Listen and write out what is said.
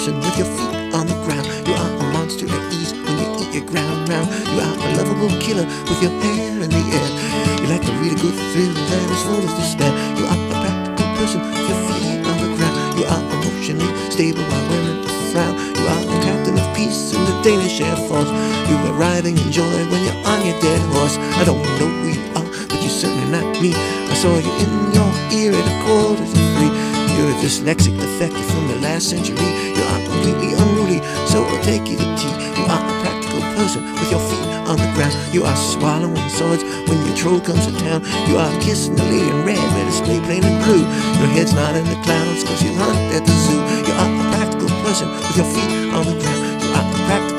person with your feet on the ground. You are a monster at ease when you eat your ground round. You are a lovable killer with your hair in the air. You like to read a good thrill that is full of despair. You are a practical person with your feet on the ground. You are emotionally stable while wearing a frown. You are the captain of peace in the Danish Air Force. You are riding in joy when you're on your dead horse. I don't know who you are, but you're certainly not me. I saw you in your ear at 2:45. You're a dyslexic defective from the last century. You are completely unruly, so I'll take you to tea. You are a practical person with your feet on the ground. You are swallowing swords when your troll comes to town. You are kissing the lady in red, red display plain and blue. Your head's not in the clouds cause you hunt at the zoo. You are a practical person with your feet on the ground. You are a practical